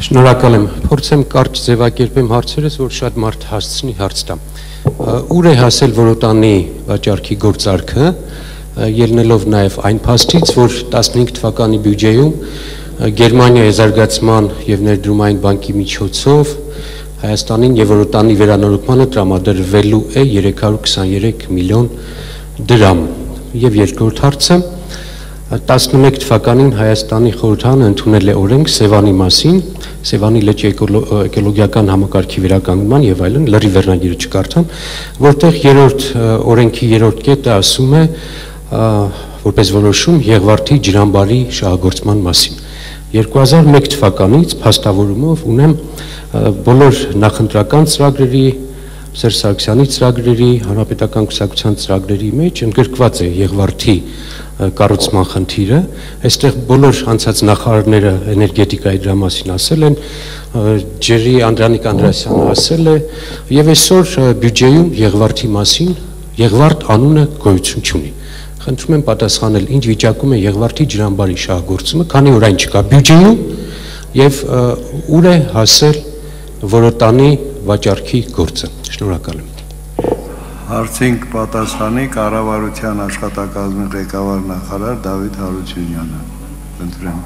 Շնորհակալ եմ, փորձեմ կարճ ձևակերպեմ հարցերս, որ շատ մարդ հասցնի հարց տա։ Ուր է հասել Որոտանի վաճառքի գործարքը, ելնելով նաև այն փաստից, որ 15 թվականի բյուջեում Գերմանիայի զարգացման եւ ներդրումային բանկի միջոցով Հայաստանին եւ Որոտանի վերանորոգմանը տրամադրվելու է 323 միլիոն դրամ։ Եվ երկրորդ հարցը 11 թվականին Հայաստանի խորհրդարանը ընդունել է օրենք Սևանի մասին, Սևանի լճի էկոլոգիական համակարգի վերականգնման եւ այլն, լրի վերնագիրը չկարդամ, որտեղ օրենքի 3-րդ կետը ասում է որպես որոշում Եղվարդի ջրամբարի շահագործման մասին։ 2001 թվականից փաստավորումով ունեմ բոլոր նախընտրական ծրագրերի, Սերժ Սարգսյանի ծրագրերի, հանրապետական կուսակցության ծրագրերի մեջ ընդգրկված է Եղվարդի կառուցման խնդիրը, այստեղ բոլոր անցած նախարարները էներգետիկայի դրա մասին ասել են, Ջերի Անդրանիկ Անդրեասյանը ասել է, եւ այսօր բյուջեում Եղվարդի մասին Եղվարդ անունը գոյություն չունի։ Խնդրում եմ պատասխանել, ինչ վիճակում է Եղվարդի ջրամբարի շահագործումը, քանի որ այն չկա բյուջեում եւ ուր է հասել Որոտանի վաճառքի գործը։ Շնորհակալ եմ։ Հարցին պատասխանի կառավարության աշխատակազմի ղեկավար նախարար Դավիթ Հարությունյանը։ Խնդրեմ։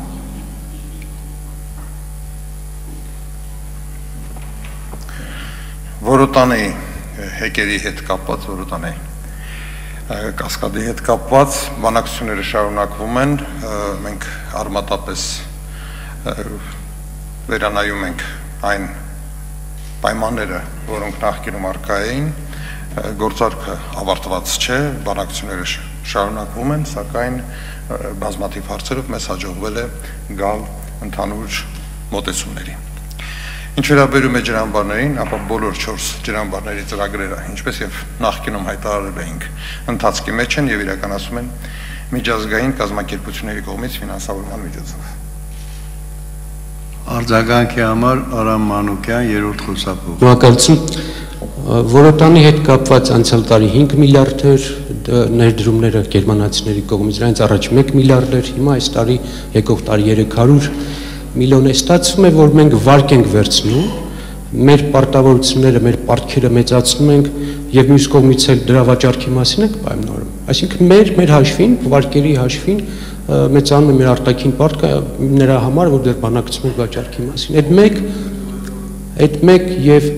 Որոտանի հեկերի հետ կապված, Որոտանի կասկադի հետ կապված բանակցությունները շարունակվում են, մենք արմատապես վերանայում ենք այն պայմանները, որոնք նախկինում առկա էին, գործարքը ավարտված չէ, բանակցությունները շարունակվում են, սակայն բազմաթիվ հարցերով մեզ հաջողվել է գալ ընդհանուր մոտեցումների։ Ինչ վերաբերում է ջրամբարներին, ապա բոլոր 4 ջրամբարների ծրագրերը, ինչպես եւ նախկինում հայտարարել էինք, ընթացքի մեջ են եւ իրականացում են միջազգային կազմակերպությունների կողմից ֆինանսավորման միջոցով։ Արձագանքի համար Արամ Մանուկյան, 3-րդ խոսափող։ Շնորհակալություն։ Որոտանի հետ կապված անցյալ տարի 5 միլիարդ էր ներդրումները գերմանացիների կողմից, դրանից առաջ 1 միլիարդ էր, հիմա այս տարի եկող տարի 300 միլիոն է, ստացվում է, որ մենք վարկ ենք վերցնում, մեր պարտավորությունները, մեր պարտքերը մեծացնում ենք եւ մյուս կողմից էլ դրա վաճառքի մասին ենք պայմանավորում։ Այսինքն մեր հաշվին, վարկերի հաշվին մեծանում է մեր արտաքին պարտքը նրա համար, որ դեռ բանակցում ենք վաճառքի մասին։ Այդ մեկ եւ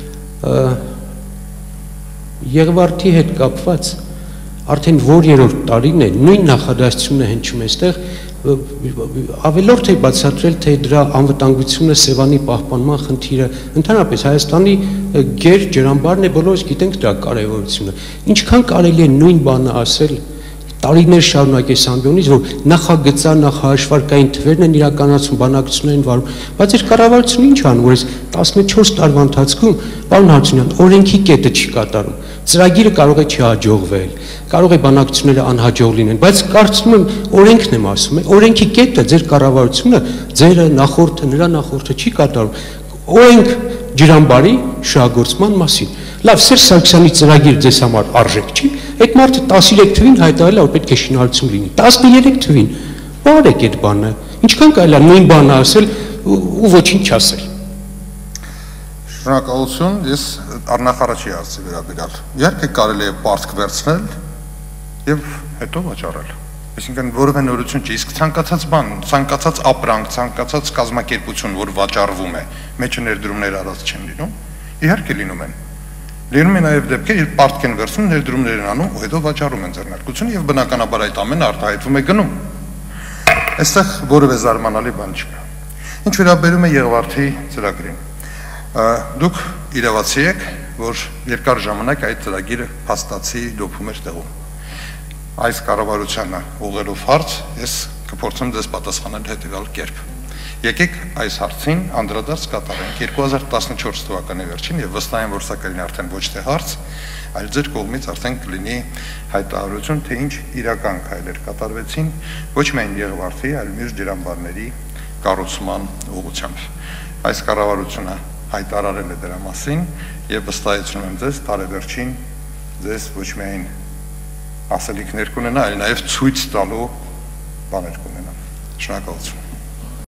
Եղվարդի հետ կապված արդեն որ երրորդ տարին է, նույն նախադասությունն է հնչում այստեղ, ավելորդ է բացատրել, թե դրա անվտանգությունը Սևանի պահպանման խնդիրը, ընդհանրապես Հայաստանի գեր ջրամբարն է, բոլորս գիտենք դրա կարևորությունը։ Ինչքան կարելի է նույն բանը ասել տարիներ շարունակ այս ամբիոնից, որ նախագծար, նախահաշվարկային թվերն են իրականացում, բանակցություններ են վարում, բայց այս կառավարությունը ինչ անում, որ այս 14 տարվա ընթացքում, պարոն Հարությունյան, օրենքի կետը չի կատարում, ծրագիրը կարող է չհաջողվել, կարող է բանակցությունները անհաջող լինեն, բայց կարծում եմ օրենքն եմ ասում, օրենքի կետը ձեր կառավարությունը, ձերը նախորդը, նրա նախորդը չի կատարում, օրենք ջրամբարի շահագործման մասին։ Լավ, Սերժ Սարգսյանի ծրագիրը ձեզ համար արժեք չի, այդ մարդը 13 թվին հայտարարել է, որ պետք է շինարարություն լինի, 13 թվին, բարեք այդ բանը, ինչքան կարելի է նույն բանը ասել ու ոչինչ չասել։ Շնորհակալություն, ես առնախառաչի հարցի վերաբերյալ։ Իհարկե կարելի է պարտք վերցնել եւ հետո վաճառել։ Այսինքն որևէ նորություն չի, իսկ ցանկացած բան, ցանկացած ապրանք, ցանկացած կազմակերպություն, որ վաճառվում է, մեջը ներդրումներ արած չեն լինում, իհարկե լինում են։ Լինում է նաև դեպքեր, երբ պարտք են վերցնում, ներդրումներ են անում ու հետո վաճառում են ձեռնարկությունը եւ բնականաբար այդ ամենը արտահայտվում է գնում։ Այստեղ որևէ զարմանալի բան չկա։ Ինչ վերաբերում է Եղվարդի ծրագրին, դուք իրավացի եք, որ երկար ժամանակ այդ ծրագիրը փաստացի դոփում էր տեղում։ Այս կառավարությանը ուղղելով հարց, ես կփորձեմ ձեզ պատասխանել հետևյալ կերպ։ Եկեք այս հարցին անդրադարձ կատարենք 2014 թվականի վերջին եւ վստահ եմ, որ սա կլինի արդեն ոչ թե հարց, այլ ձեր կողմից արդեն կլինի հայտարարություն, թե ինչ իրական քայլեր կատարվեցին ոչ միայն Եղվարդի, այլ մյուս ջրամբարների կառուցման ուղղությամբ։ Այս կառավարությունը հայտարարել է դրա մասին եւ վստահեցնում եմ ձեզ, տարեվերջին ձեզ ոչ միայն ասելիքներ կունենա, այլ նաեւ ցույց տալու բաներ կունենա։ Շնորհակալություն։